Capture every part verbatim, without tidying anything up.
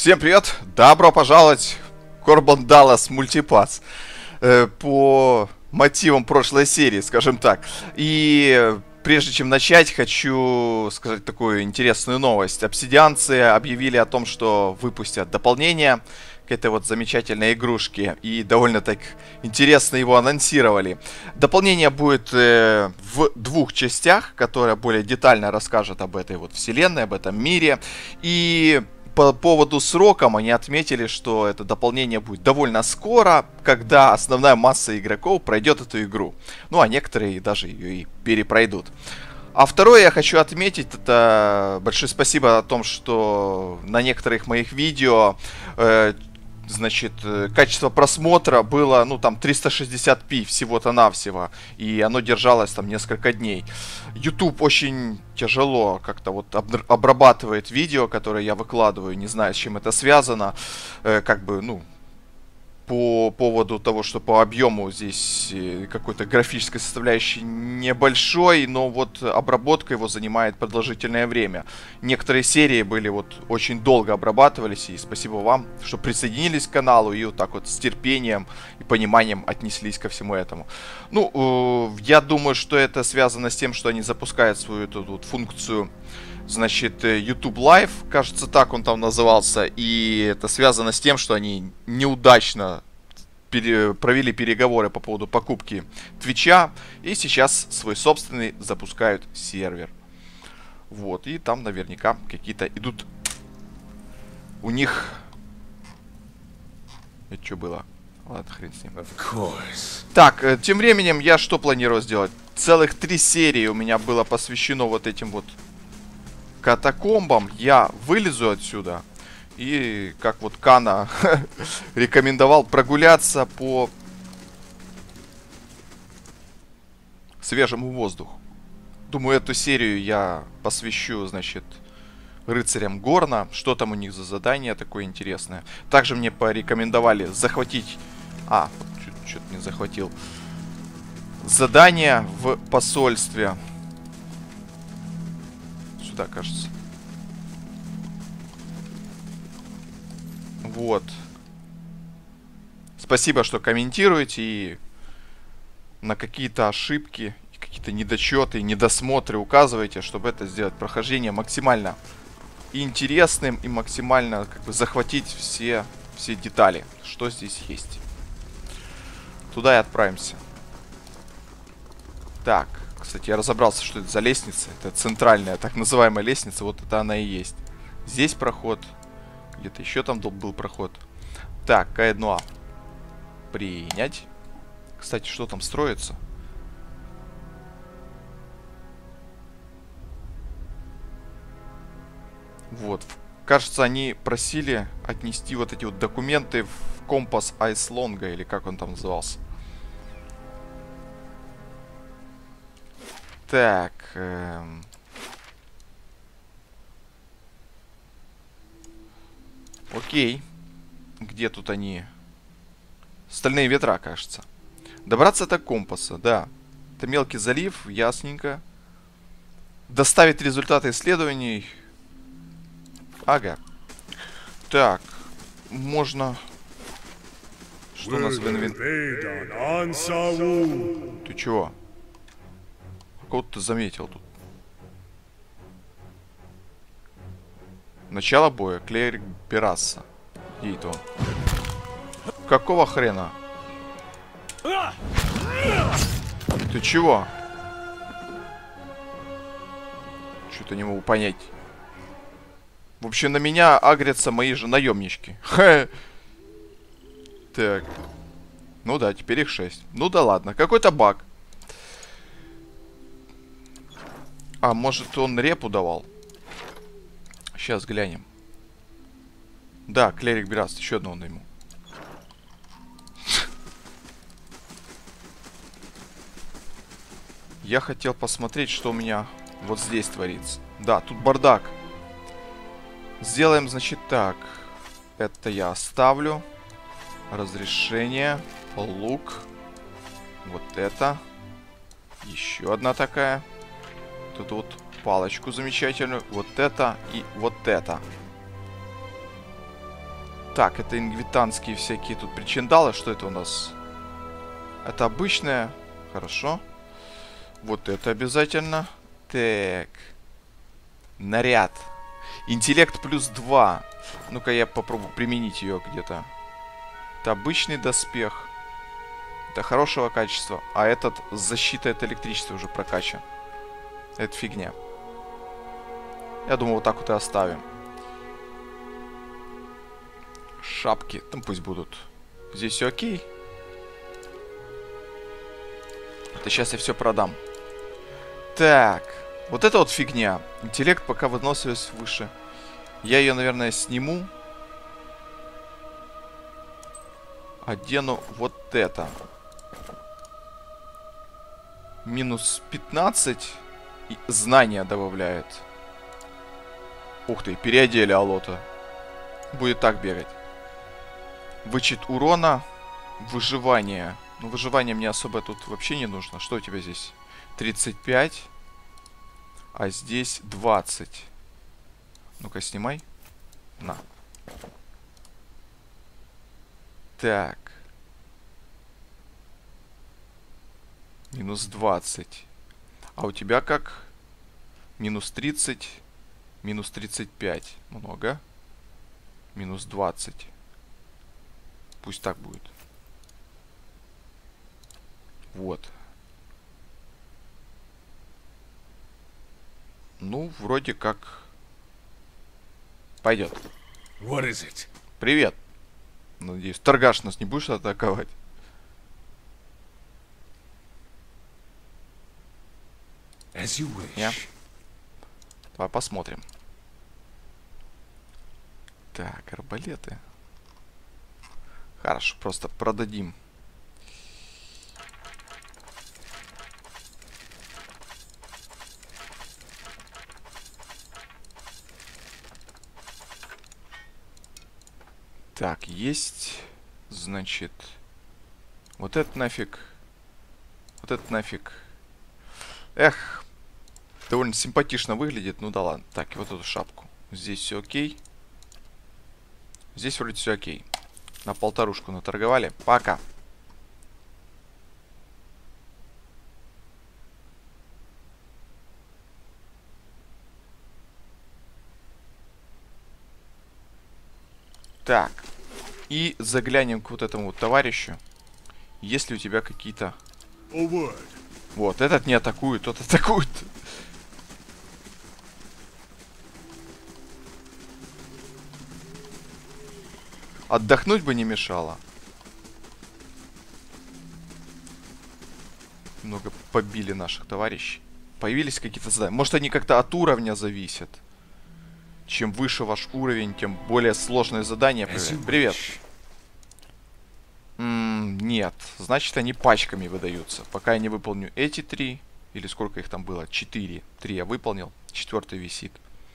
Всем привет! Добро пожаловать в Корбан Даллас Мультипас. Э, по мотивам прошлой серии, скажем так. И прежде чем начать, хочу сказать такую интересную новость. Обсидианцы объявили о том, что выпустят дополнение к этой вот замечательной игрушке. И довольно так интересно его анонсировали. Дополнение будет э, в двух частях, которая более детально расскажет об этой вот вселенной, об этом мире. И по поводу сроком они отметили, что это дополнение будет довольно скоро, когда основная масса игроков пройдет эту игру. Ну, а некоторые даже ее и перепройдут. А второе я хочу отметить, это большое спасибо о том, что на некоторых моих видео, э, значит, качество просмотра было, ну, там, триста шестьдесят пи всего-то навсего. И оно держалось там несколько дней. YouTube очень тяжело как-то вот об- обрабатывает видео, которые я выкладываю. Не знаю, с чем это связано. Э, как бы, ну, по поводу того, что по объему здесь какой-то графической составляющей небольшой, но вот обработка его занимает продолжительное время. Некоторые серии были вот очень долго обрабатывались, и спасибо вам, что присоединились к каналу и вот так вот с терпением и пониманием отнеслись ко всему этому. Ну, э, я думаю, что это связано с тем, что они запускают свою эту вот функцию, значит, YouTube Live, кажется, так он там назывался, и это связано с тем, что они неудачно пере... провели переговоры по поводу покупки Твича, и сейчас свой собственный запускают сервер. Вот, и там наверняка какие-то идут у них... Это что было? Ладно, хрен с ним. Так, тем временем я что планирую сделать? Целых три серии у меня было посвящено вот этим вот катакомбам. Я вылезу отсюда и, как вот Кана рекомендовал, прогуляться по свежему воздуху. Думаю, эту серию я посвящу, значит, рыцарям Горна. Что там у них за задание такое интересное. Также мне порекомендовали захватить... А, что-то не захватил. Задание в посольстве. Сюда, кажется. Вот. Спасибо, что комментируете и на какие-то ошибки, какие-то недочеты, недосмотры указываете, чтобы это сделать прохождение максимально интересным и максимально как бы захватить все, все детали, что здесь есть. Туда и отправимся. Так. Кстати, я разобрался, что это за лестница. Это центральная, так называемая лестница. Вот это она и есть. Здесь проход. Где-то еще там был проход. Так, К1А. Принять. Кстати, что там строится? Вот. Кажется, они просили отнести вот эти вот документы в компас Айслонга, или как он там назывался. Так. Эм... Окей. Где тут они? Стальные ветра, кажется. Добраться до компаса, да. Это мелкий залив, ясненько. Доставить результаты исследований. Ага. Так. Можно... Что у нас в инвентаре? Ты чего? Кого-то заметил тут. Начало боя. Клерик Берасса. Едет он. Какого хрена? Ты чего? Что-то не могу понять. В общем, на меня агрятся мои же наемнички. Ха. Так. Ну да, теперь их шесть. Ну да ладно. Какой-то баг. А, может, он репу давал? Сейчас глянем. Да, Клерик Бераст. Еще одного найму. Я хотел посмотреть, что у меня вот здесь творится. Да, тут бардак. Сделаем, значит, так. Это я оставлю. Разрешение. Лук. Вот это. Еще одна такая. Тут вот палочку замечательную. Вот это и вот это. Так, это ингвитанские всякие тут причиндалы. Что это у нас? Это обычное. Хорошо. Вот это обязательно. Так. Наряд. Интеллект плюс два. Ну-ка я попробую применить ее где-то. Это обычный доспех. Это хорошего качества. А этот с защитой от электричества уже прокачан. Это фигня. Я думаю, вот так вот и оставим. Шапки. Там пусть будут. Здесь все окей. Это сейчас я все продам. Так. Вот это вот фигня. Интеллект пока выносливость выше. Я ее, наверное, сниму. Одену вот это. Минус пятнадцать. И знания добавляет. Ух ты, переодели Алота. Будет так бегать. Вычет урона. Выживание. Ну, выживание мне особо тут вообще не нужно. Что у тебя здесь? тридцать пять. А здесь двадцать. Ну-ка, снимай. На. Так. Минус двадцать. А у тебя как? Минус тридцать. Минус тридцать пять. Много. Минус двадцать. Пусть так будет. Вот. Ну, вроде как... Пойдет. What is it? Привет. Надеюсь, торгаш нас не будешь атаковать? As you wish. Я. Давай посмотрим. Так, арбалеты. Хорошо, просто продадим. Так, есть, значит, вот это нафиг, вот это нафиг. Эх, довольно симпатично выглядит, ну да ладно. Так, и вот эту шапку. Здесь все окей. Здесь вроде все окей. На полторушку наторговали. Пока. Так. И заглянем к вот этому вот товарищу. Есть ли у тебя какие-то... Вот, этот не атакует, тот атакует. Отдохнуть бы не мешало. Много побили наших товарищей. Появились какие-то задания. Может, они как-то от уровня зависят. Чем выше ваш уровень, тем более сложные задания. Привет. Привет. М-м, нет. Значит, они пачками выдаются. Пока я не выполню эти три. Или сколько их там было? Четыре. Три я выполнил. Четвертый висит.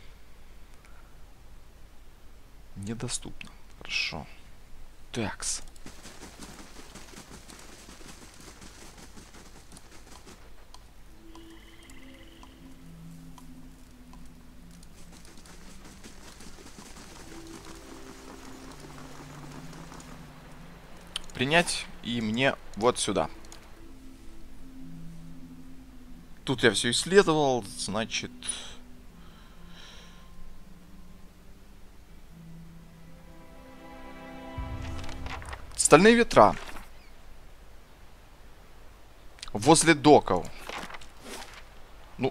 Недоступно. Хорошо. Такс. Принять и мне вот сюда. Тут я все исследовал, значит... Стальные ветра. Возле доков. Ну...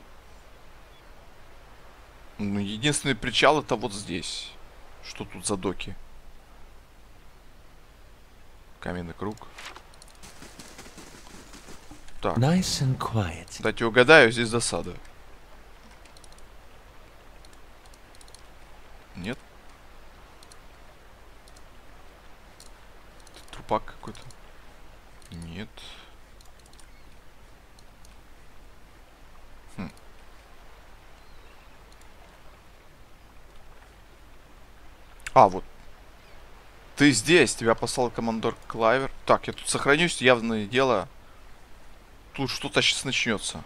Ну, единственный причал это вот здесь. Что тут за доки? Каменный круг. Так. Nice and quiet. Дайте угадаю, здесь засада. Нет? Это трупак какой-то. Нет. Хм. А, вот. Ты здесь, тебя послал командор Клайвер. Так, я тут сохранюсь, явное дело. Тут что-то сейчас начнется.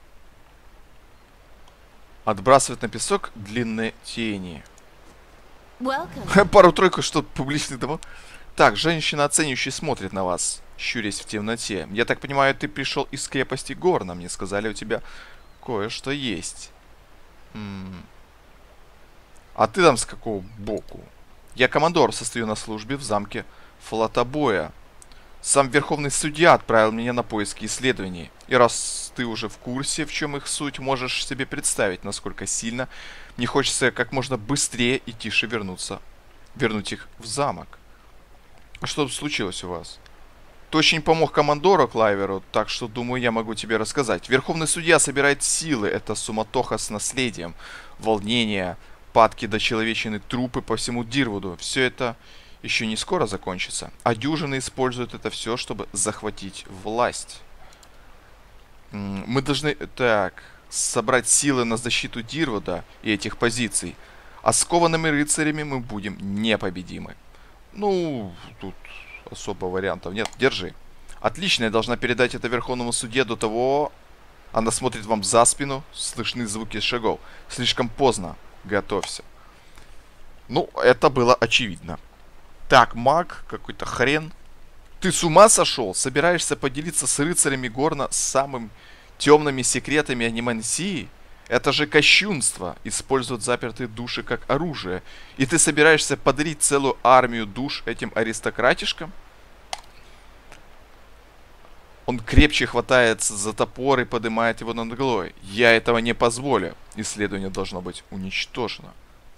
Отбрасывать на песок длинные тени. Welcome. Пару-тройку что-то публичных домов. Так, женщина оценивающе смотрит на вас, щурясь в темноте. Я так понимаю, ты пришел из крепости Горна. Мне сказали, у тебя кое-что есть. М. А ты там с какого боку? Я командор, состою на службе в замке Флотобоя. Сам верховный судья отправил меня на поиски исследований. И раз ты уже в курсе, в чем их суть, можешь себе представить, насколько сильно мне хочется как можно быстрее и тише вернуться. Вернуть их в замок. А что тут случилось у вас? Ты очень помог командору Клайверу, так что, думаю, я могу тебе рассказать. Верховный судья собирает силы. Это суматоха с наследием, волнение, падки до человечины, трупы по всему Дирвуду. Все это еще не скоро закончится. А дюжины используют это все, чтобы захватить власть. Мы должны, так, собрать силы на защиту Дирвуда и этих позиций. А скованными рыцарями мы будем непобедимы. Ну, тут особо вариантов нет. Держи. Отлично, я должна передать это Верховному судье до того... Она смотрит вам за спину, слышны звуки шагов. Слишком поздно. Готовься. Ну, это было очевидно. Так, маг, какой-то хрен. Ты с ума сошел? Собираешься поделиться с рыцарями Горна самыми темными секретами анимансии? Это же кощунство. Использовать запертые души как оружие. И ты собираешься подарить целую армию душ этим аристократишкам? Он крепче хватается за топор и поднимает его над головой. Я этого не позволю. Исследование должно быть уничтожено.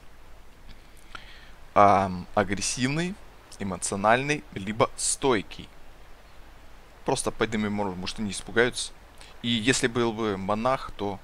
А, агрессивный, эмоциональный, либо стойкий. Просто поднимем, может, они испугаются. И если был бы монах, то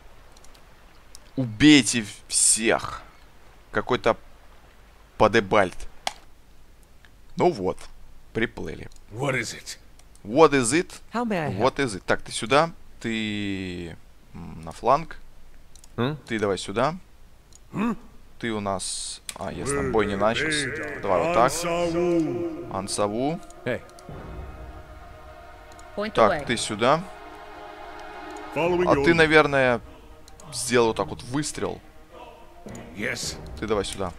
убейте всех. Какой-то Падебальд. Ну вот, приплыли. What is it? What is it? How may I help? What is it? Так, ты сюда, ты м, на фланг. Hmm? Ты давай сюда. Ты у нас... А, ясно, бой не начался. Давай вот так. Ансаву. Hey. Point Так, away. ты сюда. А ты, наверное, сделал вот так вот выстрел. Yes. Ты давай сюда.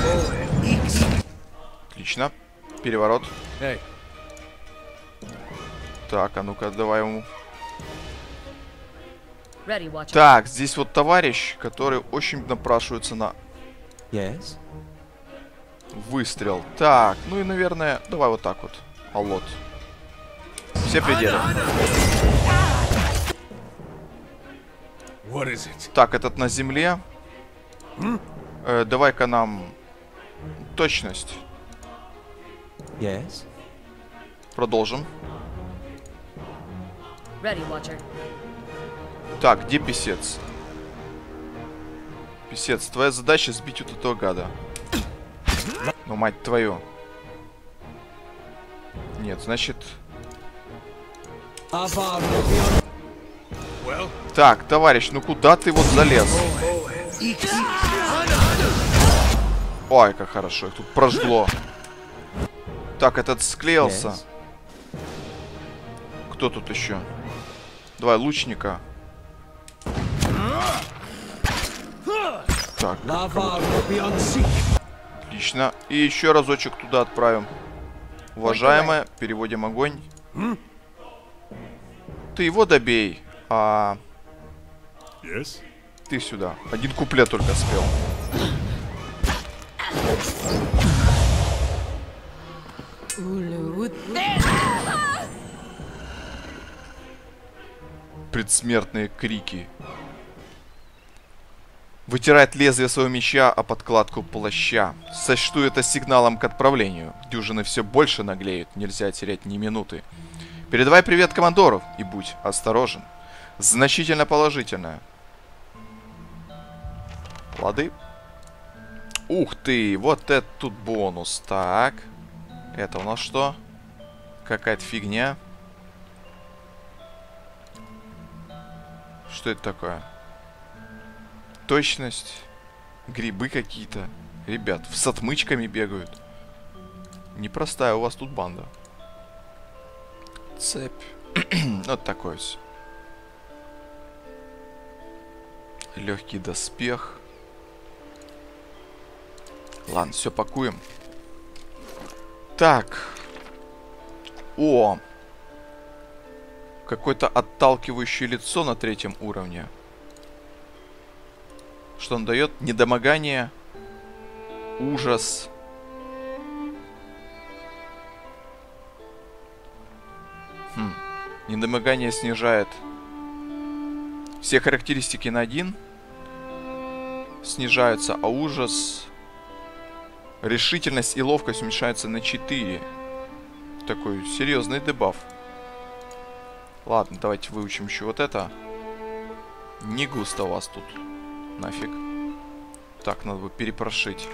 Отлично. Переворот. Hey. Так, а ну-ка, давай ему. Ready, Watcher. Так, здесь вот товарищ, который очень напрашивается на Yes. выстрел. Так, ну и, наверное, давай вот так вот. Аллот. Все пределы. What is it? Так, этот на земле. Э, давай-ка нам точность. Yes. Продолжим. Ready, Watcher. Так, где писец? Писец, твоя задача сбить вот этого гада. Ну, мать твою. Нет, значит... Well, Так, товарищ, ну куда ты вот залез? Ой, как хорошо, их тут прожгло. Так, этот склеился. Yes. Кто тут еще? Давай, лучника. Так, отлично. И еще разочек туда отправим. Уважаемая, переводим огонь. Ты его добей, а yes. ты сюда. Один куплет только спел. Предсмертные крики. Вытирает лезвие своего меча о подкладку плаща. Сочту это сигналом к отправлению. Дюжины все больше наглеют, нельзя терять ни минуты. Передавай привет командору и будь осторожен. Значительно положительное. Лады. Ух ты, вот это тут бонус. Так. Это у нас что? Какая-то фигня. Что это такое? Точность. Грибы какие-то. Ребят, с отмычками бегают. Непростая у вас тут банда. Цепь. Вот такой все. Легкий доспех. Ладно, все, пакуем. Так. О! Какое-то отталкивающее лицо на третьем уровне. Что он дает? Недомогание. Ужас. Хм. Недомогание снижает все характеристики на один. Снижаются, а ужас... Решительность и ловкость уменьшаются на четыре. Такой серьезный дебаф. Ладно, давайте выучим еще вот это. Не густо у вас тут. Нафиг. Так, надо бы перепрошить.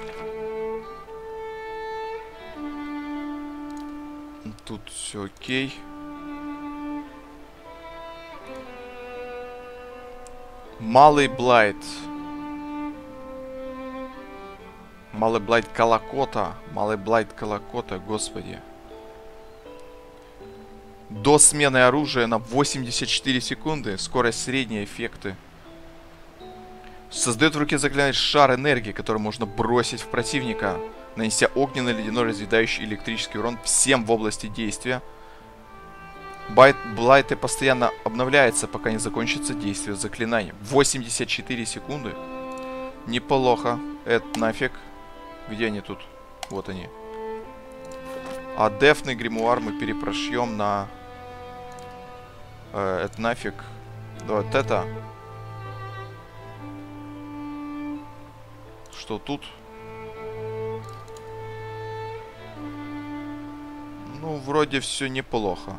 Тут все окей. Малый Блайт. Малый Блайт Колокота. Малый Блайт Колокота, господи. До смены оружия на восемьдесят четыре секунды. Скорость средняя, эффекты. Создает в руке заклинание шар энергии, который можно бросить в противника, нанеся огненный, ледяной, разъедающий электрический урон всем в области действия. Байт Блайты постоянно обновляется, пока не закончится действие заклинания. восемьдесят четыре секунды. Неплохо. Это нафиг. Где они тут? Вот они. А дефный гримуар мы перепрошьем на... Э, это нафиг. Да, вот это. Что тут? Ну, вроде все неплохо.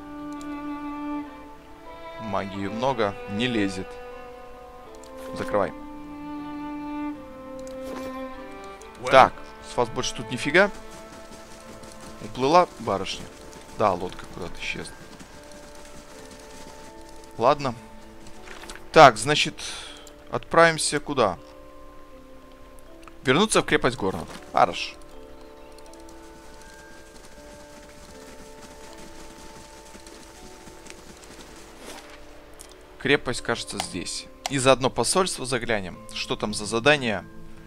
Магии много. Не лезет. Закрывай. Так, с вас больше тут нифига. Уплыла барышня. Да, лодка куда-то исчезла. Ладно. Так, значит, отправимся куда? Вернуться в крепость Горнов. Хорошо. Крепость, кажется, здесь. И заодно посольство заглянем. Что там за задание?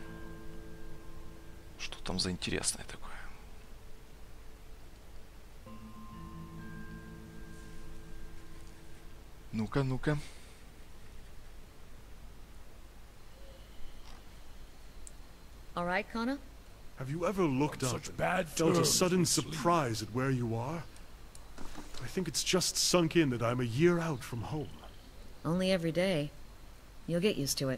Что там за интересное такое? Ну-ка, ну-ка. All right, Connor? Have you ever looked up Such and bad felt a terms, sudden sleep. surprise at where you are? I think it's just sunk in that I'm a year out from home. Only every day. You'll get used to it.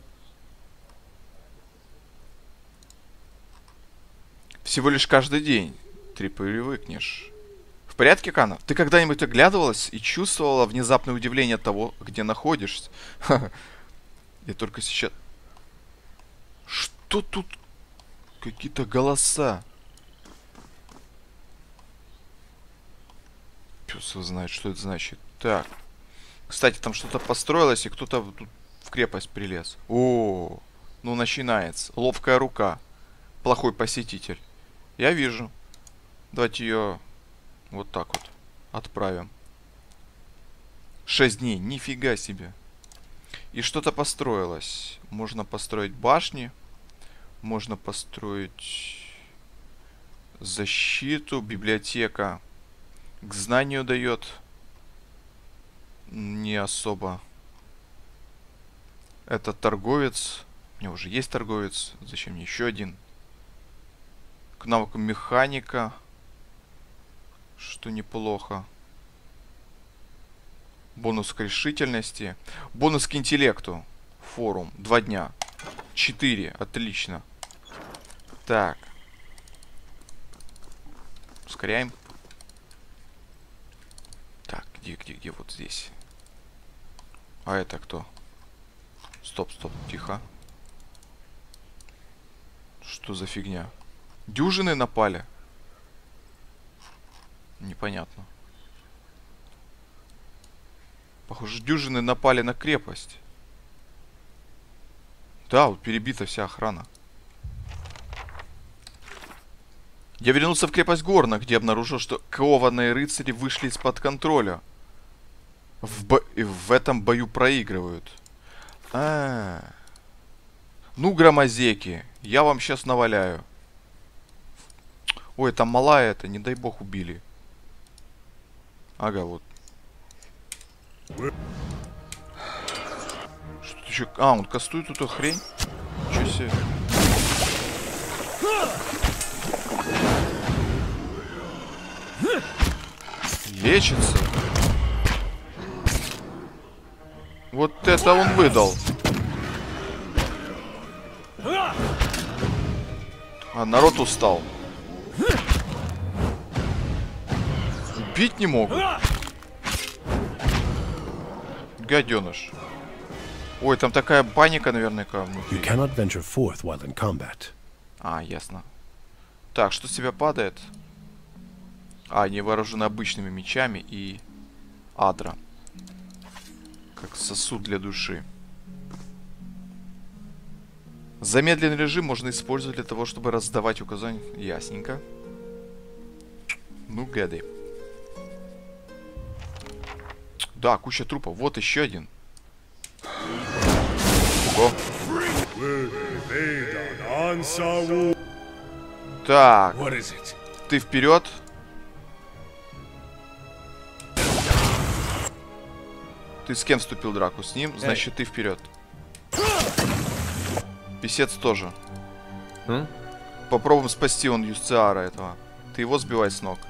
Всего лишь каждый день. Ты привыкнешь. В порядке, Кана? Ты когда-нибудь оглядывалась и чувствовала внезапное удивление от того, где находишься? Я только сейчас... Что тут? Какие-то голоса. Пёс его знает, что это значит. Так. Кстати, там что-то построилось, и кто-то тут в крепость прилез. О, ну начинается. Ловкая рука. Плохой посетитель. Я вижу. Давайте ее вот так вот отправим. Шесть дней. Нифига себе. И что-то построилось. Можно построить башни. Можно построить защиту. Библиотека к знанию дает. Не особо. Это торговец. У меня уже есть торговец. Зачем мне еще один? К навыкам механика. Что неплохо. Бонус к решительности. Бонус к интеллекту. Форум. Два дня. Четыре. Отлично. Так. Ускоряем. Так, где, где, где? Вот здесь. А это кто? Стоп, стоп, тихо. Что за фигня? Дюжины напали? Непонятно. Похоже, дюжины напали на крепость. Да, вот перебита вся охрана. Я вернулся в крепость Горна, где обнаружил, что кованные рыцари вышли из-под контроля. В, бо... в этом бою проигрывают. А, -а, а. Ну, громозеки, я вам сейчас наваляю. Ой, там малая это, не дай бог, убили. Ага, вот. Что тут еще? А, он кастует эту хрень? Ничего себе. Лечится. Вот это он выдал. А народ устал. Убить не могут. Гаденыш. Ой, там такая паника, наверное, внутри. You cannot venture forth while in combat. А, ясно. Так, что с тебя падает? А, они вооружены обычными мечами и адра. Как сосуд для души. Замедленный режим можно использовать для того, чтобы раздавать указания. Ясненько. Ну, гады. Да, куча трупов. Вот еще один. Ого. Так. What is it? Ты вперед. Ты с кем вступил в драку? С ним, значит, ты вперед. Писец тоже. М? Попробуем спасти он Юстиара этого. Ты его сбивай с ног.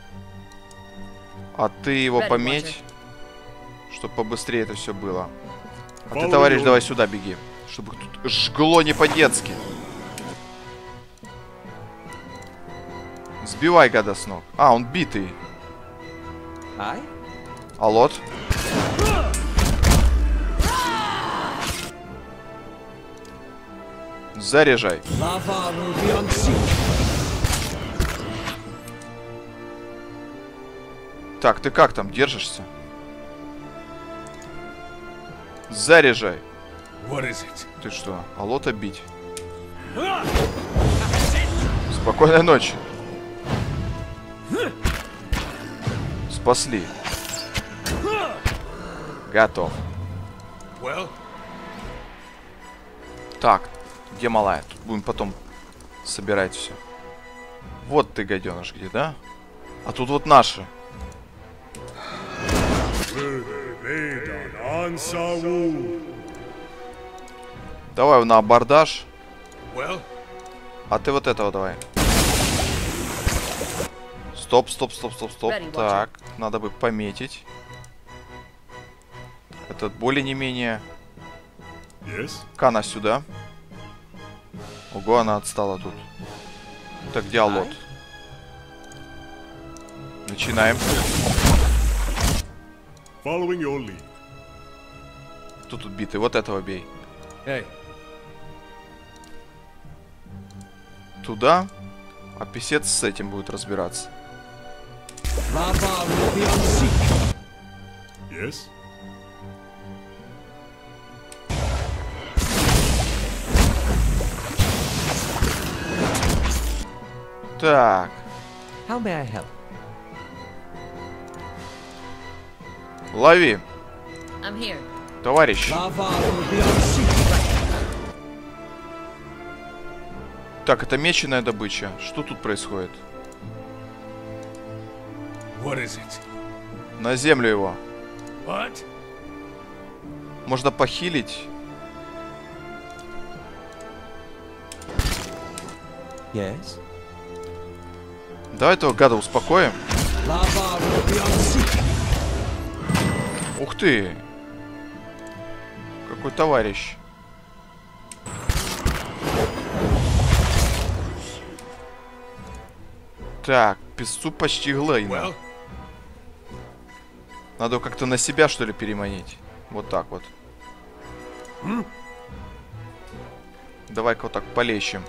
А ты его Ready, пометь, чтобы побыстрее это все было. А ты, Follow товарищ, your- давай сюда беги. Чтобы тут жгло не по-детски. Сбивай гада с ног. А, он битый. Aye? А лот? Заряжай. Lava will be unseated. Так, ты как там, держишься? Заряжай. What is it? Ты что, алота бить? Спокойной ночи. Спасли. Готов. Well, Так, где малая? Тут будем потом собирать все. Вот ты, гаденыш, где, да? А тут вот наши. Давай на абордаж. well, А ты вот этого давай. Стоп, стоп, стоп, стоп, стоп. Ready, watcher. Так, надо бы пометить. Этот более не менее. Yes? Кана сюда. Ого, она отстала тут. Так, где Алот? Начинаем. Following your lead. Кто тут битый? Вот этого бей. Hey. Туда. А писец с этим будет разбираться. Lava will be unseated. Yes? Так. How may I help? Лови, I'm here. товарищ. Lava will be unseated. Так, это меченая добыча. Что тут происходит? what is it? На землю его. What? Можно похилить. Yes? Давай этого гада успокоим. Lava will be unseated. Ух ты. Какой товарищ. Так, песцу почти глейна. Well, Надо его как-то на себя, что ли, переманить. Вот так вот. Давай-ка вот так полещем.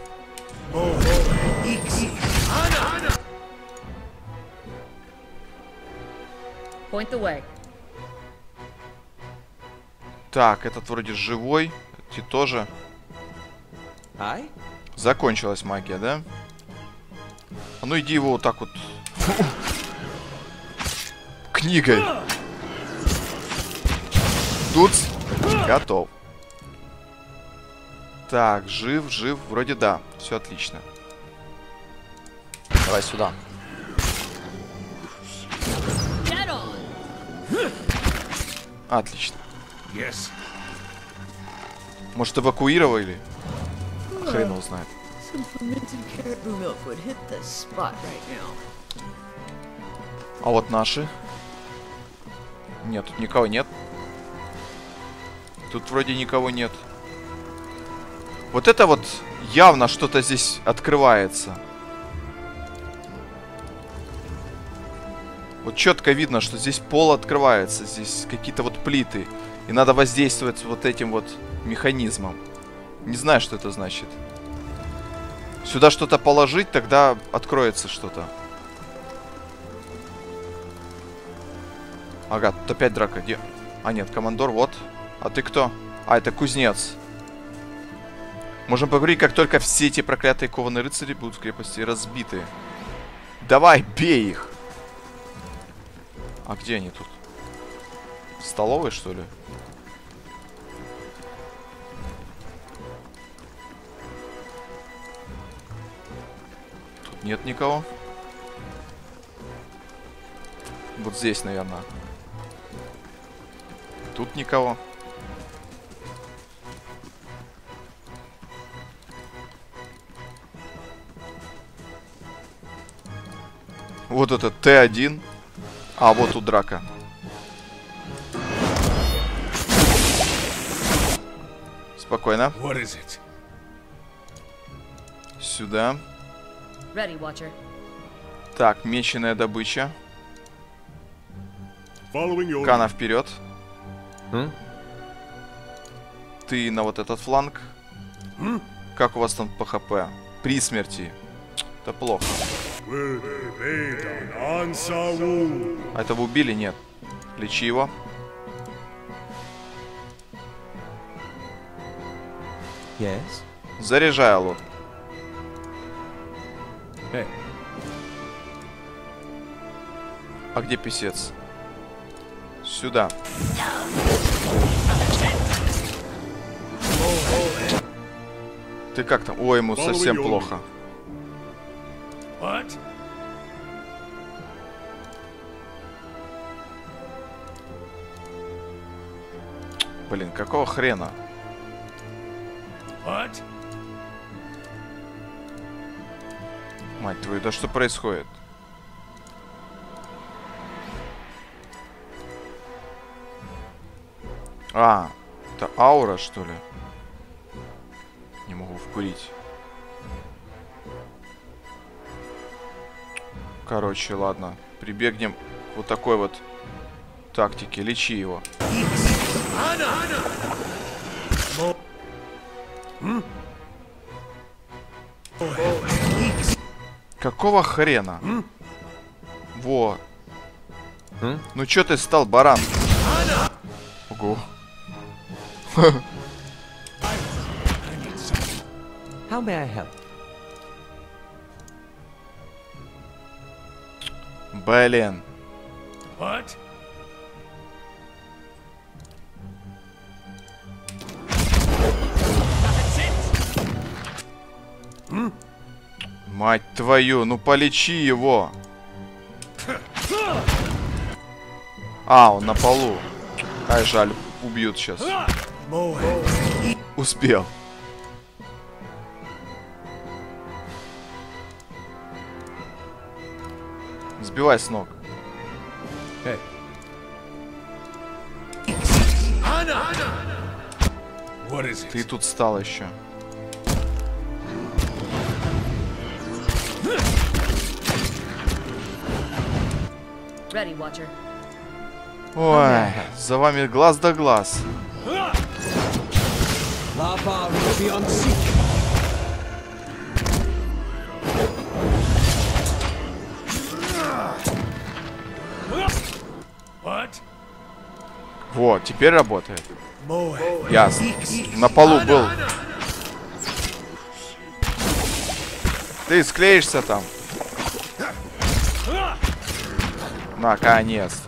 Point the way. Так, этот вроде живой. Эти тоже. Aye? Закончилась магия, да? А ну иди его вот так вот. Книгой. Дуц. Готов. Так, жив, жив. Вроде да. Все отлично. Давай сюда. Отлично. Yes. Может, эвакуировали? Хрен его знает. Some fermented caribou milk would hit the spot right now. А вот наши. Нет, тут никого нет. Тут вроде никого нет. Вот это вот явно что-то здесь открывается. Вот четко видно, что здесь пол открывается. Здесь какие-то вот плиты. И надо воздействовать вот этим вот механизмом. Не знаю, что это значит. Сюда что-то положить, тогда откроется что-то. Ага, тут опять драка. Где? А нет, командор, вот. А ты кто? А, это кузнец. Можем поговорить, как только все эти проклятые кованые рыцари будут в крепости разбиты. Давай, бей их. А где они тут? В столовой, что ли? Тут нет никого. Вот здесь, наверное. Тут никого. Вот это Т один. А, вот тут драка. Спокойно. What is it? Сюда. Ready, Watcher. Так, меченая добыча. Following your Кана вперед. Hm? Ты на вот этот фланг. Как у вас там по ХП? При смерти. Это плохо. А этого убили? Нет. Лечи его. Yes. Заряжай, Алло. Hey. А где писец? Сюда. Ты как там? Ой, ему совсем плохо. What? Блин, какого хрена? What? Мать твою, да что происходит? А, это аура, что ли? Не могу вкурить. Короче, ладно. Прибегнем к вот такой вот тактике. Лечи его. Какого хрена? Во. Ну чё ты стал, баран? Ого. How may I help? Блин. What? Мать твою, ну полечи его. А, он на полу. Ай, жаль, убьют сейчас. Успел. Сбивай с ног. Hey. What is Ты it? тут стал еще. Ready, Watcher. Ой, за вами глаз да глаз. Lava will be on seek. What? Вот, теперь работает. Ясно. На полу был. Ты склеишься там. Наконец-то.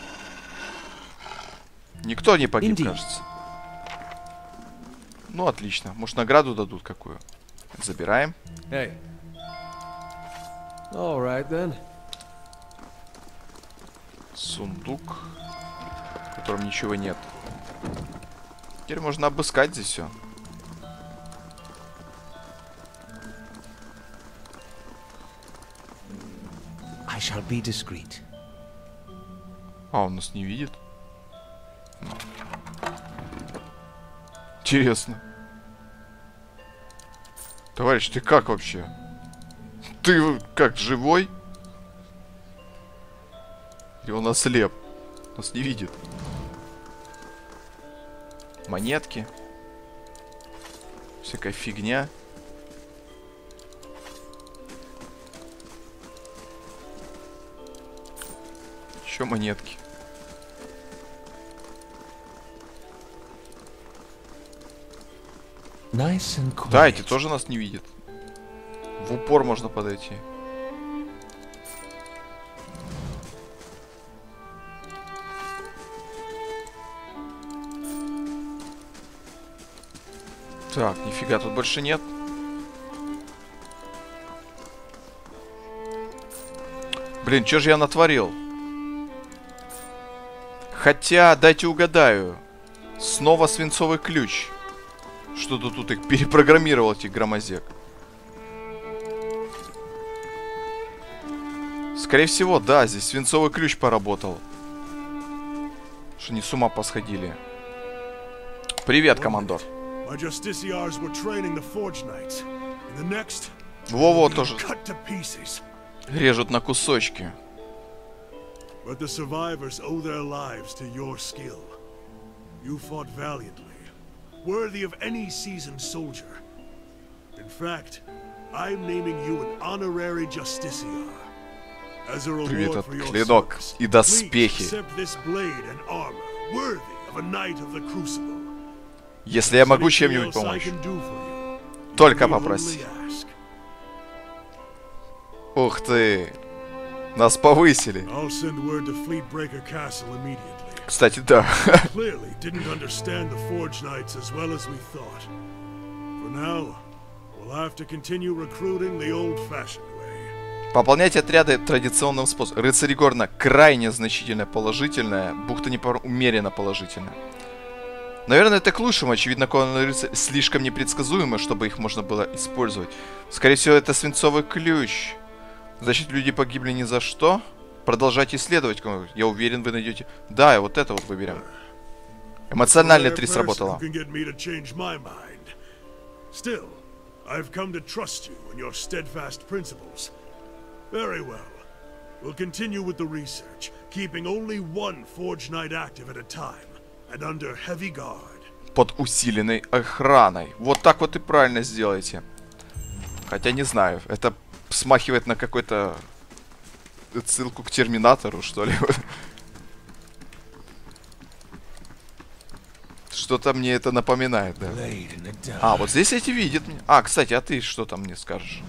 Никто не погиб, Indeed. кажется. Ну, отлично. Может, награду дадут какую? Забираем. Hey. All right then. Сундук, в котором ничего нет. Теперь можно обыскать здесь все. I shall be discreet. А, он нас не видит. Интересно. Товарищ, ты как вообще? Ты как, живой? Или он ослеп? Нас не видит. Монетки. Всякая фигня. Еще монетки. Nice and quiet. Да, эти тоже нас не видят. В упор можно подойти. Так, нифига тут больше нет. Блин, что же я натворил? Хотя, дайте угадаю. Снова свинцовый ключ. Что-то тут их перепрограммировал, этих громозек. Скорее всего, да, здесь свинцовый ключ поработал. Что не с ума посходили. Привет, командор. Во-во, тоже режут на кусочки. But the survivors owe their lives to your skill. You fought valiantly, worthy of any seasoned soldier. In fact, I'm naming you an honorary justiciar. As a reward for your service, и доспехи. please accept this blade and armor, worthy of a knight of the Crucible. Если я могу чем-нибудь помочь, только попроси. Ух ты! Нас повысили. Кстати, да. Пополнять отряды традиционным способом. Рыцари Горна крайне значительно положительное, бухта умеренно положительная. Наверное, это к лучшему. Очевидно, конный рыцарь слишком непредсказуемый, чтобы их можно было использовать. Скорее всего, это свинцовый ключ. Значит, люди погибли ни за что. Продолжайте исследовать. Я уверен, вы найдете... Да, и вот это вот выберем. Эмоциональная три сработала. Под усиленной охраной. Вот так вот и правильно сделайте. Хотя не знаю, это смахивает на какой-то отсылку к Терминатору, что ли. Что-то мне это напоминает, да. А, вот здесь эти видят меня. А, кстати, а ты что там мне скажешь?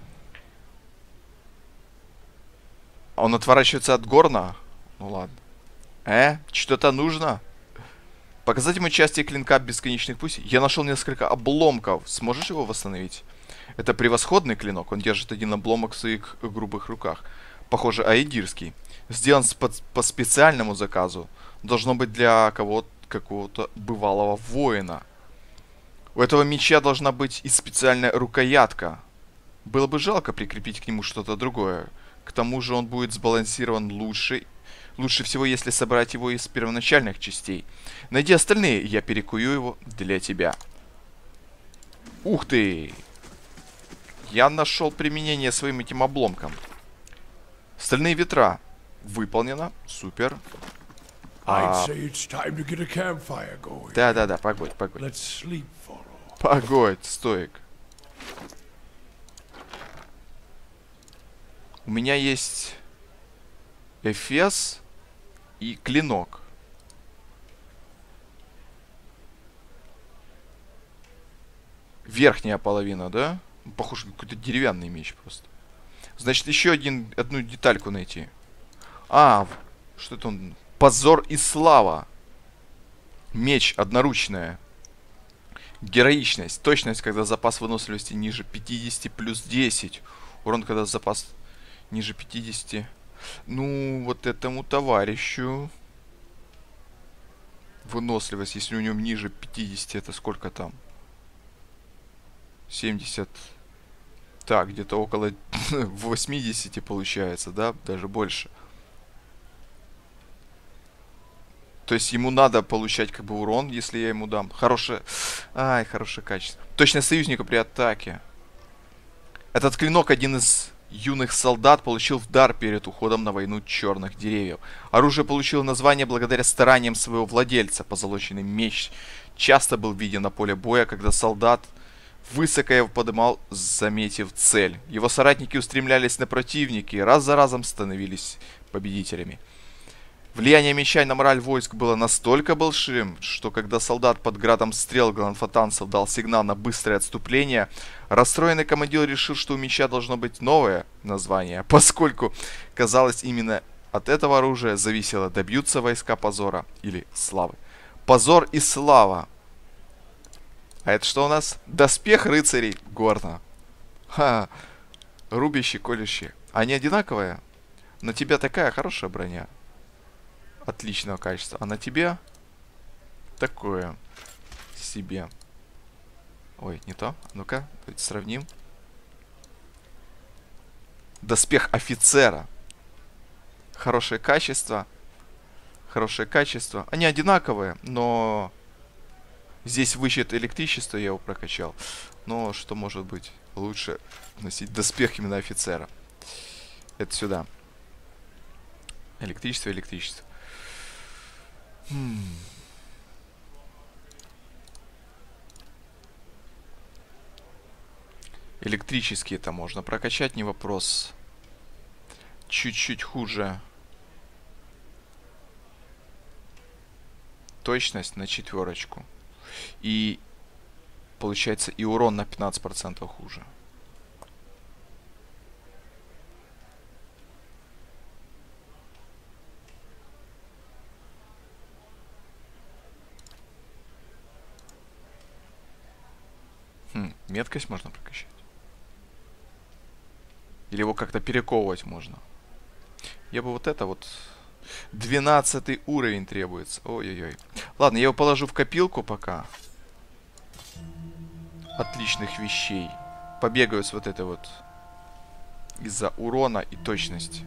Он отворачивается от Горна? Ну ладно. Э, что-то нужно? Показать ему части клинка бесконечных путей. Я нашел несколько обломков. Сможешь его восстановить? Это превосходный клинок. Он держит один обломок в своих грубых руках. Похоже, аэдирский. Сделан по, по специальному заказу. Должно быть для кого-то, какого-то бывалого воина. У этого меча должна быть и специальная рукоятка. Было бы жалко прикрепить к нему что-то другое. К тому же он будет сбалансирован лучше. Лучше всего, если собрать его из первоначальных частей. Найди остальные, я перекую его для тебя. Ух ты! Я нашел применение своим этим обломкам. Стальные ветра. Выполнено. Супер. А... Да-да-да, погодь, погодь. Погодь, стоик. У меня есть эфес и клинок. Верхняя половина, да? Похоже на какой-то деревянный меч просто. Значит, еще один, одну детальку найти. А, что это он? Позор и слава. Меч одноручная. Героичность. Точность, когда запас выносливости ниже пятидесяти плюс десять. Урон, когда запас Ниже пятидесяти. Ну, вот этому товарищу. Выносливость, если у него ниже пятидесяти, это сколько там? семьдесят. Так, где-то около восьмидесяти получается, да? Даже больше. То есть ему надо получать как бы урон, если я ему дам. Хорошее... Ай, хорошее качество. Точность союзника при атаке. Этот клинок один из юных солдат получил в дар перед уходом на войну черных деревьев. Оружие получило название благодаря стараниям своего владельца. Позолоченный меч часто был виден на поле боя, когда солдат высоко его поднимал, заметив цель. Его соратники устремлялись на противника и раз за разом становились победителями. Влияние меча на мораль войск было настолько большим, что когда солдат под градом стрел гланфатанцев дал сигнал на быстрое отступление, расстроенный командир решил, что у меча должно быть новое название, поскольку, казалось, именно от этого оружия зависело, добьются войска позора или славы. Позор и слава. А это что у нас? Доспех рыцарей Горна. Ха, рубящий, колющий. Они одинаковые? На тебя такая хорошая броня. Отличного качества. А на тебе такое себе. Ой, не то. Ну-ка, давайте сравним. Доспех офицера. Хорошее качество. Хорошее качество. Они одинаковые, но здесь вычет электричества, я его прокачал. Но что может быть лучше носить доспех именно офицера? Это сюда. Электричество, электричество. Хм. Электрические это можно прокачать, не вопрос. Чуть-чуть хуже. Точность на четверочку. И получается и урон на пятнадцать процентов хуже. Хм, меткость можно прокачать. Или его как-то перековывать можно. Я бы вот это вот... двенадцатый уровень требуется. Ой-ой-ой. Ладно, я его положу в копилку пока. Отличных вещей. Побегаю с вот этой вот. Из-за урона и точности.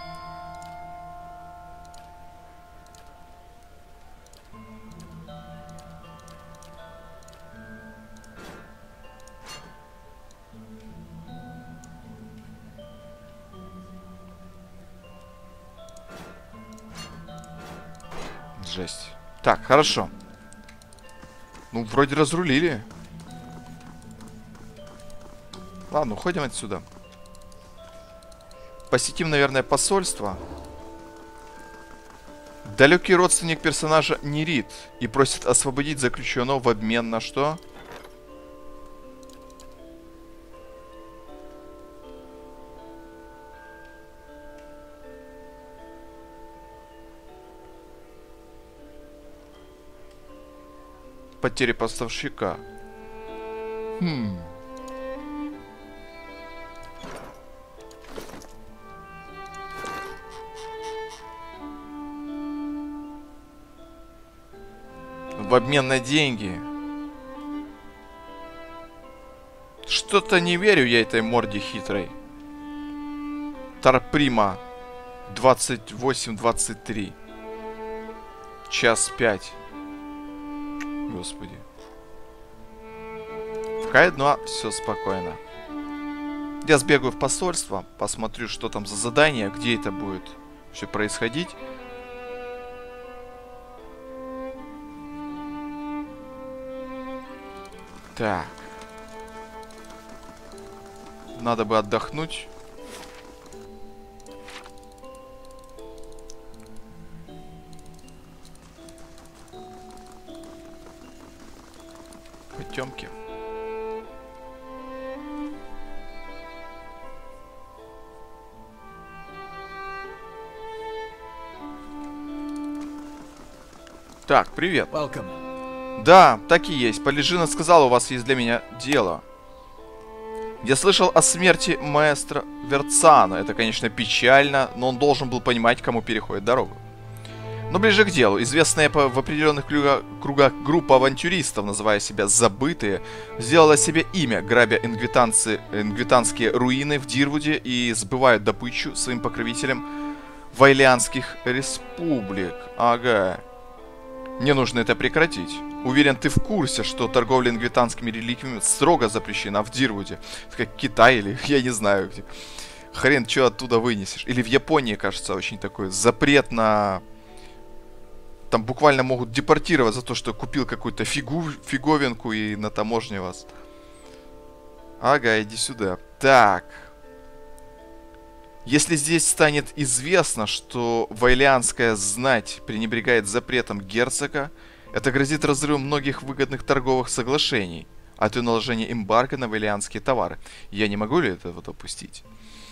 Жесть. Так, хорошо. Ну, вроде разрулили. Ладно, уходим отсюда. Посетим, наверное, посольство. Далекий родственник персонажа Нерит и просит освободить заключенного в обмен на что? Потери поставщика. Хм. В обмен на деньги. Что-то не верю я этой морде хитрой. Тарприма. двадцать восемь двадцать три. Час пять. Господи. В К два все спокойно. Я сбегаю в посольство, посмотрю, что там за задание, где это будет все происходить. Так. Надо бы отдохнуть. Потемки. Так, привет. Welcome. Да, так и есть. Полежина сказала, у вас есть для меня дело. Я слышал о смерти маэстро Верцана. Это, конечно, печально, но он должен был понимать, кому переходит дорогу. Но ближе к делу. Известная в определенных кругах группа авантюристов, называя себя «Забытые», сделала себе имя, грабя ингвитанские руины в Дирвуде и сбывая добычу своим покровителям вайлианских республик. Ага. Мне нужно это прекратить. Уверен, ты в курсе, что торговля ингвитанскими реликвиями строго запрещена в Дирвуде. Это как Китай или я не знаю где. Хрен, что оттуда вынесешь. Или в Японии, кажется, очень такой запрет на... Там буквально могут депортировать за то, что купил какую-то фигу... фиговинку и на таможне вас. Ага, иди сюда. Так. Если здесь станет известно, что вайлианская знать пренебрегает запретом герцога, это грозит разрывом многих выгодных торговых соглашений, а то и наложение эмбарго на вайлианские товары. Я не могу ли этого допустить?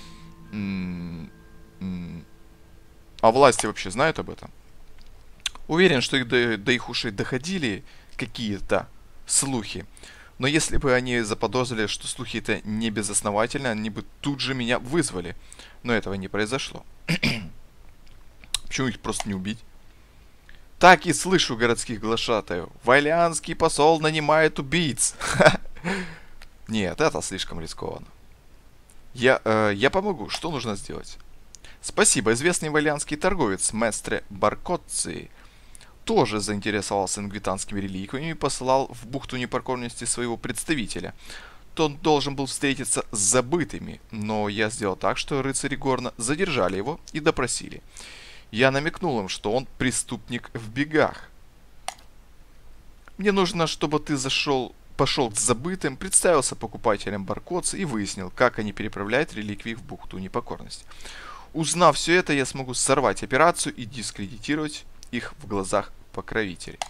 М-м-м. А власти вообще знают об этом? Уверен, что их до, до их ушей доходили какие-то слухи. Но если бы они заподозрили, что слухи это не безосновательны, они бы тут же меня вызвали. Но этого не произошло. Почему их просто не убить? Так и слышу городских глашатаев. Вайлианский посол нанимает убийц. Нет, это слишком рискованно. Я, э, я помогу. Что нужно сделать? Спасибо. Известный вайлианский торговец Местре Баркоцци тоже заинтересовался ингвитанскими реликвиями и посылал в бухту непокорности своего представителя. Тот должен был встретиться с забытыми, но я сделал так, что рыцари Горна задержали его и допросили. Я намекнул им, что он преступник в бегах. Мне нужно, чтобы ты зашел, пошел к забытым, представился покупателям Баркоцци и выяснил, как они переправляют реликвии в бухту непокорности. Узнав все это, я смогу сорвать операцию и дискредитировать их в глазах покровителей.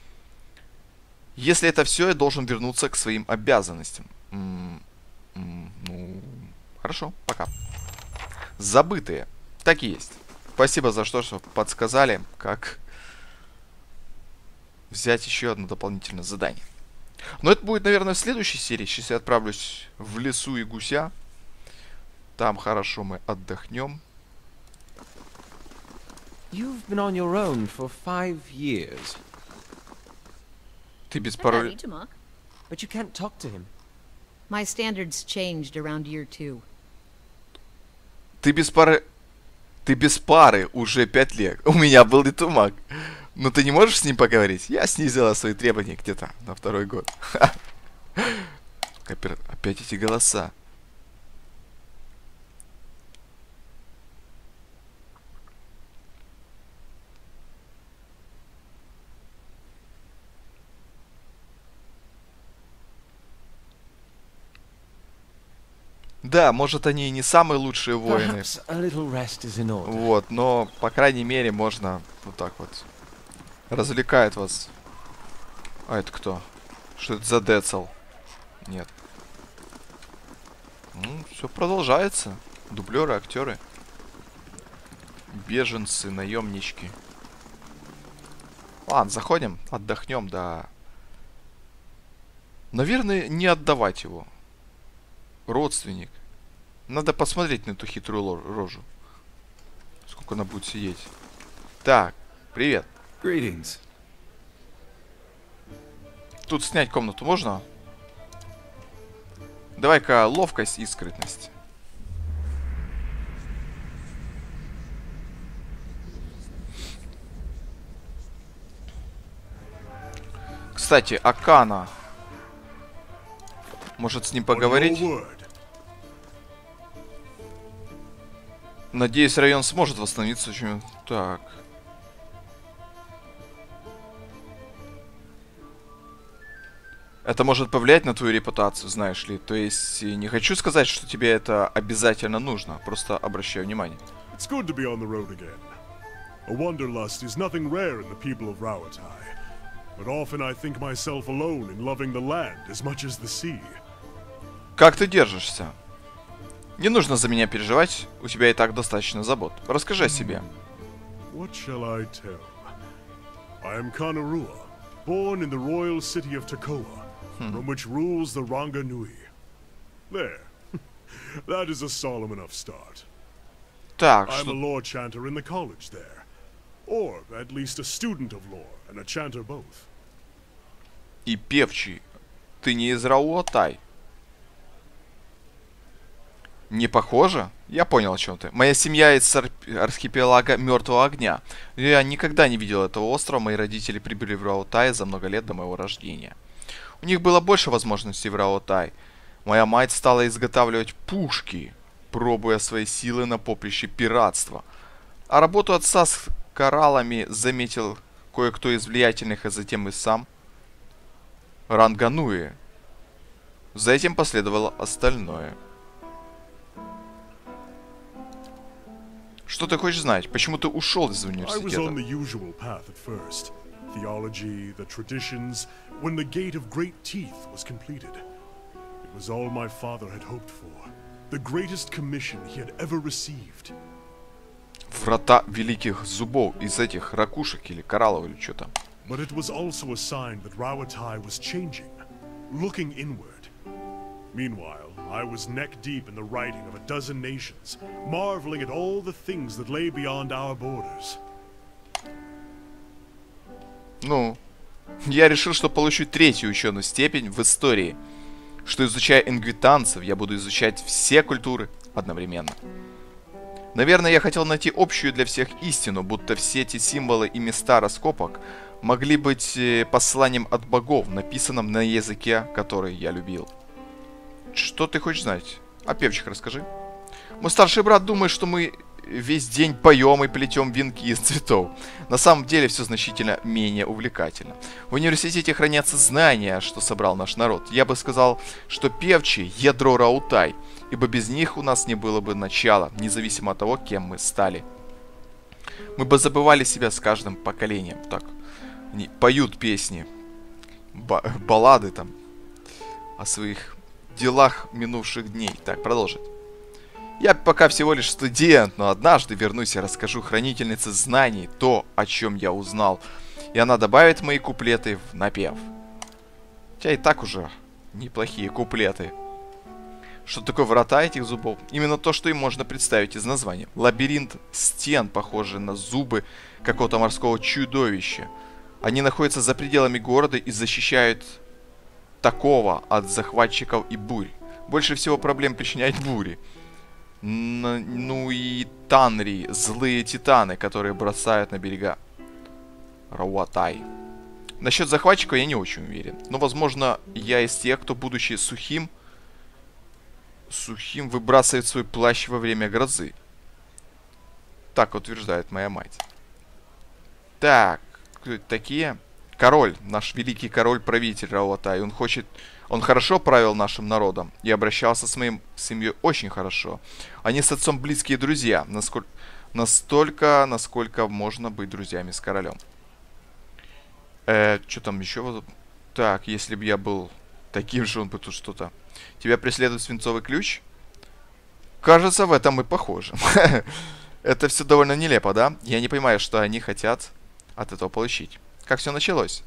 Если это все, я должен вернуться к своим обязанностям. М-м- ну, хорошо, пока. Забытые. Так и есть. Спасибо за то, что подсказали, как взять еще одно дополнительное задание. Но это будет, наверное, в следующей серии. Сейчас я отправлюсь в лесу и гуся. Там хорошо мы отдохнем. You've been on your own for five years. Ты без пароля. But you can't talk to him. My standards changed around year two. Ты без пары... Ты без пары уже пять лет. У меня был Литумак. Но ты не можешь с ним поговорить? Я снизила свои требования где-то на второй год. Опять эти голоса. Да, может, они и не самые лучшие воины. Вот, но, по крайней мере, можно вот так вот. Развлекает вас. А это кто? Что это за Децл? Нет. Ну, все продолжается. Дублеры, актеры. Беженцы, наемнички. Ладно, заходим, отдохнем, да. Наверное, не отдавать его. Родственник. Надо посмотреть на эту хитрую рожу. Сколько она будет сидеть. Так, привет. Greetings. Тут снять комнату можно? Давай-ка ловкость и скрытность. Кстати, Акана. Может с ним поговорить? Надеюсь, район сможет восстановиться. Так. Это может повлиять на твою репутацию, знаешь ли. То есть, не хочу сказать, что тебе это обязательно нужно. Просто обращаю внимание. It's good to be on the road again. A wanderlust is nothing rare in the people of Rauatai. But often I think myself alone in loving the land as much as the sea. Как ты держишься? Не нужно за меня переживать, у тебя и так достаточно забот. Расскажи о себе. What shall I tell? I am Kanarua, born in the royal city of Takoa, from which rules the Ranga Nui. There, That is a solemn enough start. Так, I'm a что... lore chanter in the college there. Or at least a student of lore, and a chanter both. И певчий. Ты не из Рауатай. Не похоже? Я понял, о чем ты. Моя семья из архипелага Мертвого Огня. Я никогда не видел этого острова. Мои родители прибыли в Рауатай за много лет до моего рождения. У них было больше возможностей в Рауатай. Моя мать стала изготавливать пушки, пробуя свои силы на поприще пиратства. А работу отца с кораллами заметил кое-кто из влиятельных, а затем и сам Рангануи. За этим последовало остальное. Что ты хочешь знать? Почему ты ушел из университета? Theology, the traditions, when the Gate of Great Teeth was completed. It was all my father had hoped for. The greatest commission he had ever received. Врата великих зубов из этих ракушек или кораллов или что там. But it was also a sign that Rauatai was changing, looking inward. Meanwhile, I was neck deep in the writing of a dozen nations, marveling at all the things that lay beyond our borders. Ну, я решил, что получу третью ученую степень в истории, что, изучая ингвитанцев, я буду изучать все культуры одновременно. Наверное, я хотел найти общую для всех истину, будто все эти символы и места раскопок могли быть посланием от богов, написанным на языке, который я любил. Что ты хочешь знать? О певчих расскажи. Мой старший брат думает, что мы весь день поем и плетем венки из цветов. На самом деле все значительно менее увлекательно. В университете хранятся знания, что собрал наш народ. Я бы сказал, что певчие — ядро Рауатай, ибо без них у нас не было бы начала, независимо от того, кем мы стали. Мы бы забывали себя с каждым поколением. Так, они поют песни, баллады там о своих делах минувших дней. Так, продолжить. Я пока всего лишь студент, но однажды вернусь и расскажу хранительнице знаний то, о чем я узнал. И она добавит мои куплеты в напев. У тебя и так уже неплохие куплеты. Что такое врата этих зубов? Именно то, что им можно представить из названия. Лабиринт стен, похожий на зубы какого-то морского чудовища. Они находятся за пределами города и защищают такого от захватчиков и бурь. Больше всего проблем причиняют бури. Ну и Танри, злые титаны, которые бросают на берега Рауатай. Насчет захватчиков я не очень уверен. Но, возможно, я из тех, кто, будучи сухим, сухим выбрасывает свой плащ во время грозы. Так утверждает моя мать. Так, кто это такие? Король, наш великий король-правитель Рауатай. Он хочет... Он хорошо правил нашим народом и обращался с моим семьей очень хорошо. Они с отцом близкие друзья, насколько, настолько, насколько можно быть друзьями с королем. Э, что там еще? Так, если бы я был таким же, он бы тут что-то... Тебя преследует свинцовый ключ? Кажется, в этом мы похожи. Это все довольно нелепо, да? Я не понимаю, что они хотят от этого получить. Как все началось?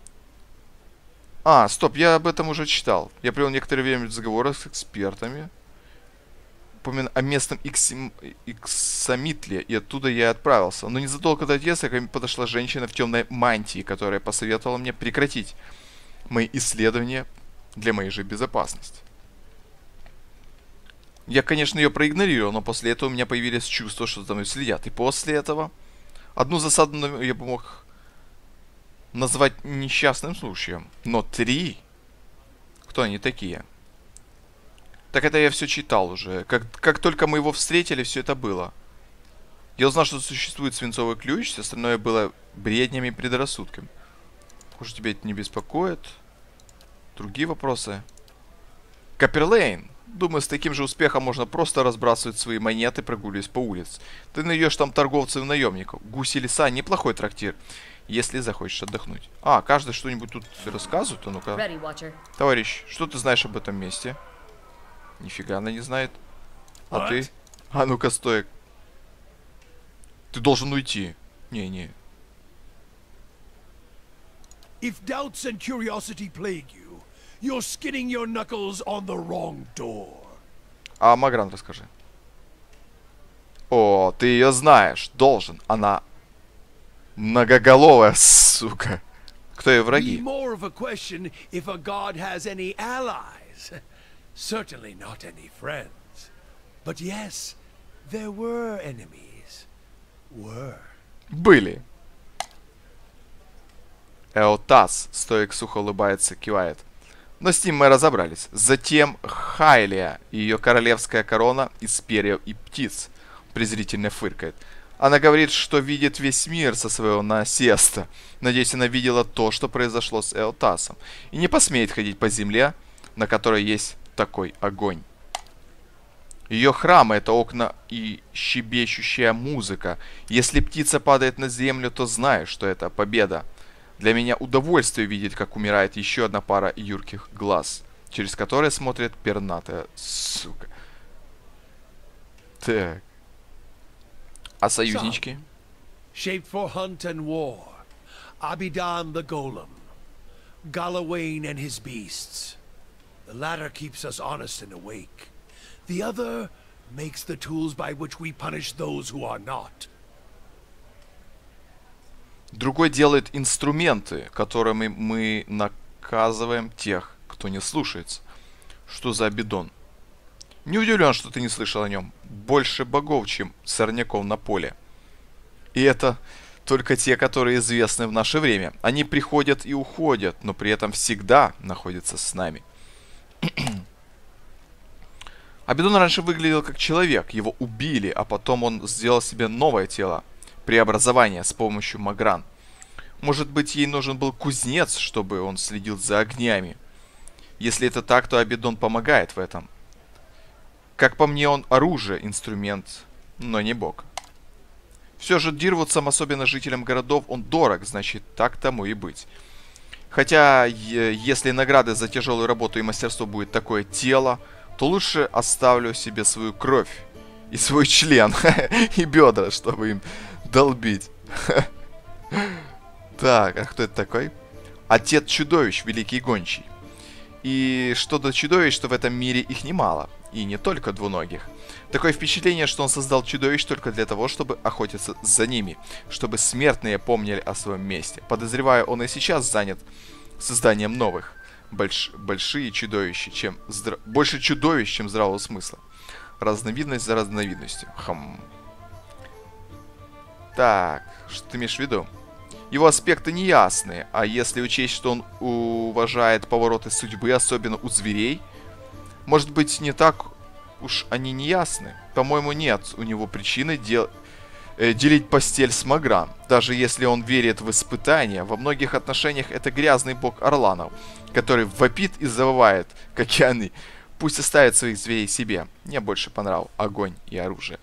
А, стоп, я об этом уже читал. Я провел некоторое время в разговорах с экспертами. Помню о местном Иксим... Иксамитле, и оттуда я и отправился. Но незадолго до отъезда ко мне подошла женщина в темной мантии, которая посоветовала мне прекратить мои исследования для моей же безопасности. Я, конечно, ее проигнорировал, но после этого у меня появились чувства, что за мной следят. И после этого одну засаду я бы мог назвать несчастным случаем. Но три? Кто они такие? Так это я все читал уже. Как, как только мы его встретили, все это было. Я узнал, что существует свинцовый ключ, все остальное было бреднями и предрассудками. Может, тебя это не беспокоит? Другие вопросы? Каперлейн. Думаю, с таким же успехом можно просто разбрасывать свои монеты, прогуливаясь по улице. Ты найдешь там торговцев и наемников. Гуси леса — неплохой трактир, если захочешь отдохнуть. А, каждый что-нибудь тут рассказывает? А ну-ка. Товарищ, что ты знаешь об этом месте? Нифига она не знает. А What? Ты? А ну-ка, стой. Ты должен уйти. Не-не. If doubts and curiosity plague you, you're skinning your knuckles on the wrong door. А Магран расскажи. О, ты ее знаешь. Должен. Она многоголовая, сука. Кто ее Be враги? more of a question if a god has any allies. Certainly not any friends. But yes, there were enemies. Were. Были. Эотас, стоик сухо улыбается, кивает. Но с ним мы разобрались. Затем Хайлия и ее королевская корона из перьев и птиц. Презрительно фыркает. Она говорит, что видит весь мир со своего насеста. Надеюсь, она видела то, что произошло с Эотасом. И не посмеет ходить по земле, на которой есть такой огонь. Ее храмы — это окна и щебечущая музыка. Если птица падает на землю, то знаешь, что это победа. Для меня удовольствие видеть, как умирает еще одна пара юрких глаз, через которые смотрит пернатая сука. Так. А союзнички? Shaped for hunt and war. Abidan the Golem. Galawain and his beasts. The latter keeps us honest and awake. The other makes the tools by which we punish those who are not. Другой делает инструменты, которыми мы наказываем тех, кто не слушается. Что за Абидон? Не удивлен, что ты не слышал о нем. Больше богов, чем сорняков на поле. И это только те, которые известны в наше время. Они приходят и уходят, но при этом всегда находятся с нами. Абидон раньше выглядел как человек. Его убили, а потом он сделал себе новое тело. Преобразование с помощью Магран. Может быть, ей нужен был кузнец, чтобы он следил за огнями. Если это так, то Абидон помогает в этом. Как по мне, он оружие, инструмент, но не бог. Все же Дирвудсам, особенно жителям городов, он дорог, значит, так тому и быть. Хотя, если награды за тяжелую работу и мастерство будет такое тело, то лучше оставлю себе свою кровь и свой член, и бедра, чтобы им долбить. Так, а кто это такой? Отец чудовищ, великий гончий. И что до чудовищ, то в этом мире их немало. И не только двуногих. Такое впечатление, что он создал чудовищ только для того, чтобы охотиться за ними. Чтобы смертные помнили о своем месте. Подозреваю, он и сейчас занят созданием новых. Больш... Большие чудовища, чем... Здра... Больше чудовищ, чем здравого смысла. Разновидность за разновидностью. Хм. Так, что ты имеешь в виду? Его аспекты неясные, а если учесть, что он уважает повороты судьбы, особенно у зверей, может быть, не так уж они неясны? По-моему, нет у него причины дел... э, делить постель с Магран. Даже если он верит в испытания, во многих отношениях это грязный бог Орланов, который вопит и завывает, как и они. Пусть оставит своих зверей себе. Мне больше понравился огонь и оружие.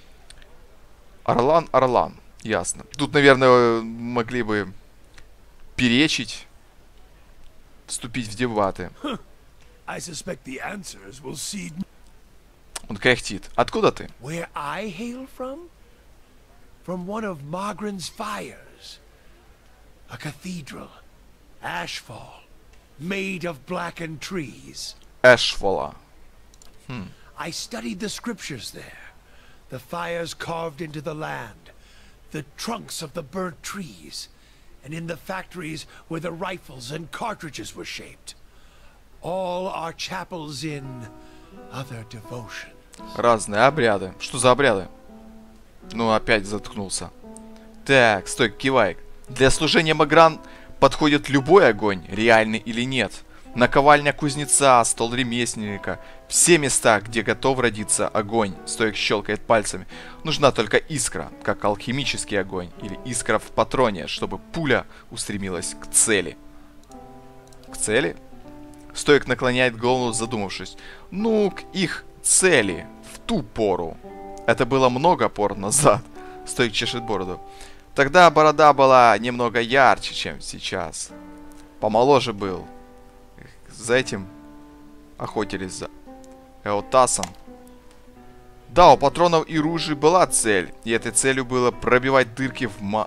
Орлан, Орлан. Ясно. Тут, наверное, могли бы перечить, вступить в дебаты. I suspect the answers will seed. Он кряхтит. Откуда ты? Where I hail from? From one of Magran's fires. A cathedral. Ashfall. Made of blackened trees. Эшфола. I studied the scriptures there. The fires carved into the land. The trunks of the burnt trees. And in the factories where the rifles and cartridges were shaped. All are chapels in other devotion. Разные обряды. Что за обряды? Ну, опять заткнулся. Так, стой, кивай. Для служения Магран подходит любой огонь, реальный или нет. Наковальня кузнеца, стол ремесленника. Все места, где готов родиться огонь. Стоик щелкает пальцами. Нужна только искра, как алхимический огонь. Или искра в патроне, чтобы пуля устремилась к цели. К цели? Стоик наклоняет голову, задумавшись. Ну, к их цели. В ту пору. Это было много пор назад. Стоик чешет бороду. Тогда борода была немного ярче, чем сейчас. Помоложе был. За этим охотились за Эотасом. Да, у патронов и ружей была цель. И этой целью было пробивать дырки в ма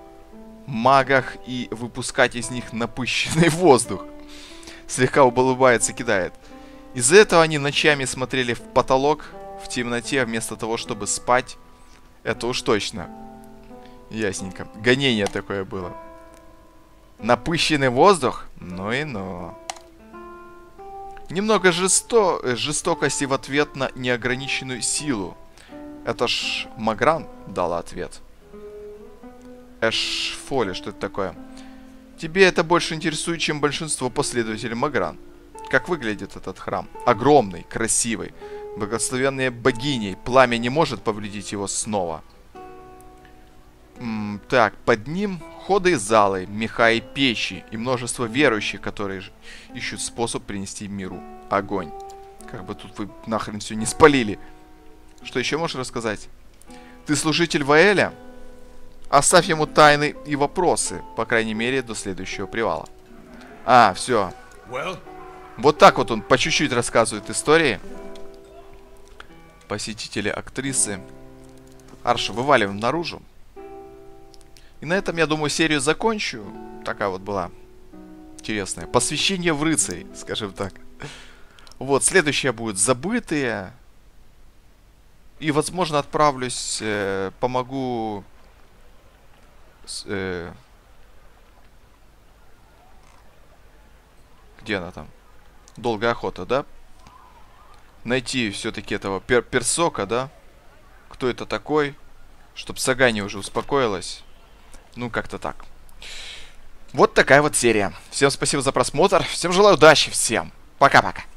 магах и выпускать из них напыщенный воздух. Слегка улыбается, кидает. Из-за этого они ночами смотрели в потолок в темноте, вместо того, чтобы спать. Это уж точно. Ясненько. Гонение такое было. Напыщенный воздух? Ну и ну. Немного жесто... жестокости в ответ на неограниченную силу. Это ж Магран дала ответ. Эшфоли, что это такое? Тебе это больше интересует, чем большинство последователей Магран. Как выглядит этот храм? Огромный, красивый, благословенный богиней. Пламя не может повредить его снова. М-м, так, под ним ходы и залы, меха и печи, и множество верующих, которые ищут способ принести миру огонь. Как бы тут вы нахрен все не спалили. Что еще можешь рассказать? Ты служитель Ваэля? Оставь ему тайны и вопросы, по крайней мере, до следующего привала. А, все. Well? Вот так вот он по чуть-чуть рассказывает истории. Посетители, актрисы. Арша, вываливаем наружу. И на этом, я думаю, серию закончу. Такая вот была интересная. Посвящение в рыцарей, скажем так. Вот, следующее будет забытые. И, возможно, отправлюсь, э, помогу... С, э, где она там? Долгая охота, да? Найти все-таки этого пер персока, да? Кто это такой? Чтоб Сагани уже успокоилась. Ну, как-то так. Вот такая вот серия. Всем спасибо за просмотр. Всем желаю удачи. Всем пока-пока.